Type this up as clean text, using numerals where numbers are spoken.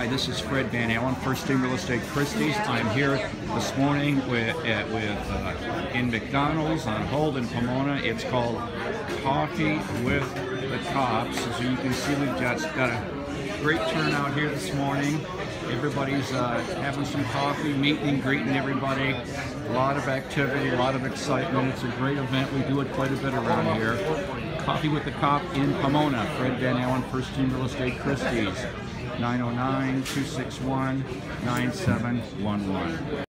Hi, this is Fred Van Allen, First Team Real Estate Christie's. I'm here this morning in McDonald's on Hold in Pomona. It's called Coffee with the Cops. As you can see, we've just got a great turnout here this morning. Everybody's having some coffee, meeting and greeting everybody. A lot of activity, a lot of excitement. It's a great event. We do it quite a bit around here. Coffee with the Cop in Pomona. Fred Van Allen, First Team Real Estate Christie's. 909-261-9711.